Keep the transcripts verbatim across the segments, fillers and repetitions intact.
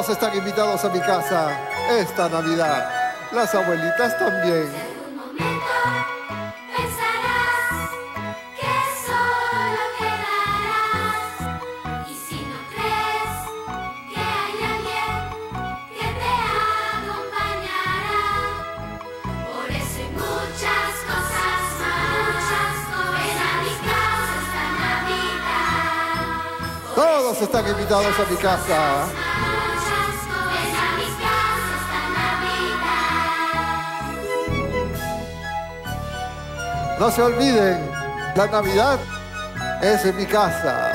Todos están invitados a mi casa esta Navidad. Las abuelitas también. Todos están invitados a mi casa. No se olviden, la Navidad es en mi casa.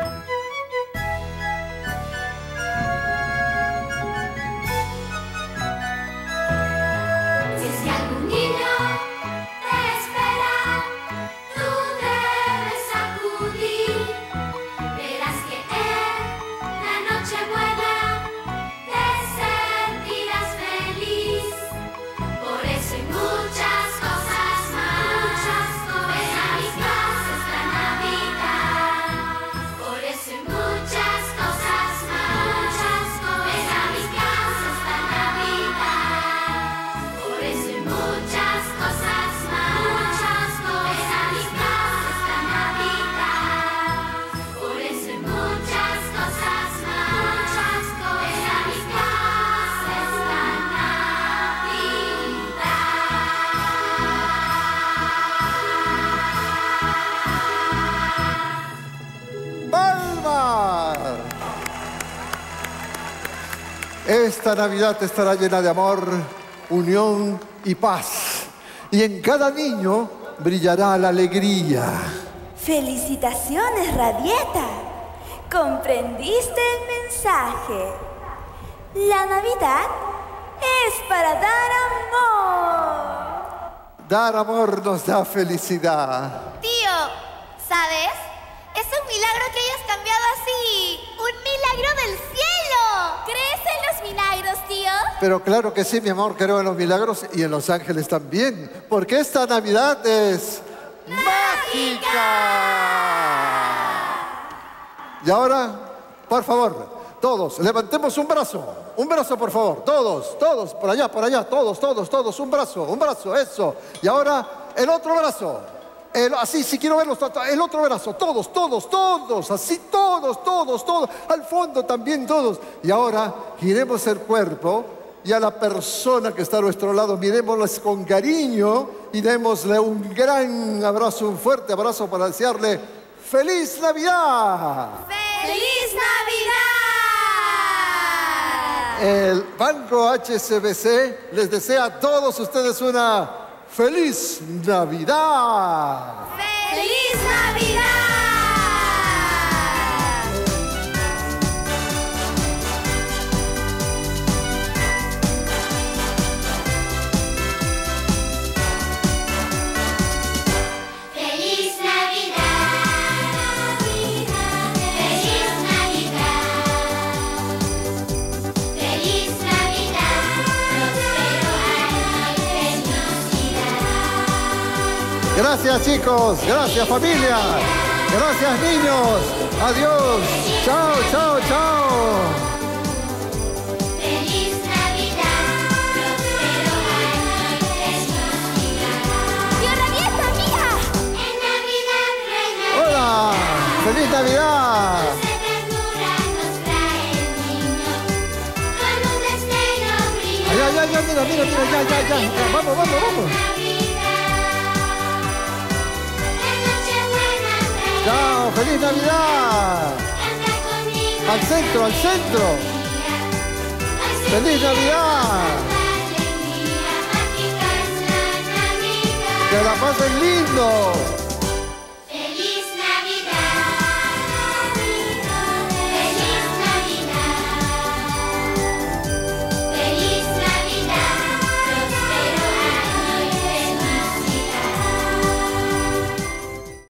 Esta Navidad estará llena de amor, unión y paz. Y en cada niño brillará la alegría. ¡Felicitaciones, Rabieta! ¿Comprendiste el mensaje? La Navidad es para dar amor. Dar amor nos da felicidad. Tío, ¿sabes? Es un milagro que hayas cambiado así. ¡Un milagro del cielo! ¿Crees en los milagros, tío? Pero claro que sí, mi amor, creo en los milagros y en los ángeles también. Porque esta Navidad es... ¡mágica! Y ahora, por favor, todos, levantemos un brazo. Un brazo, por favor. Todos, todos, por allá, por allá. Todos, todos, todos. Un brazo, un brazo, eso. Y ahora, el otro brazo. El, así, si quiero verlos, el otro brazo, todos, todos, todos, así, todos, todos, todos, al fondo también todos. Y ahora giremos el cuerpo y a la persona que está a nuestro lado, miremosles con cariño y démosle un gran abrazo, un fuerte abrazo para desearle ¡Feliz Navidad! ¡Feliz Navidad! El Banco H S B C les desea a todos ustedes una ¡Feliz Navidad! ¡Feliz Navidad! ¡Feliz Navidad! ¡Feliz Navidad! ¡Feliz Navidad! ¡Próspero año y felicidad! Gracias, chicos. Gracias, familia. Gracias, niños. Adiós. Chao, chao, chao. ¡Feliz Navidad! ¡Próspero año y felicidad! ¡Tío Rabieta, mira! En Navidad reina Hola. ¡Feliz Navidad! dulce ternura nos trae el niño, con un destello brillante. Ya, ya, ya, mira, mira, mira, ya, ya, ya. Vamos, vamos, vamos. Chao, feliz Navidad. Al centro, al centro. Feliz Navidad. Que la pasen lindo.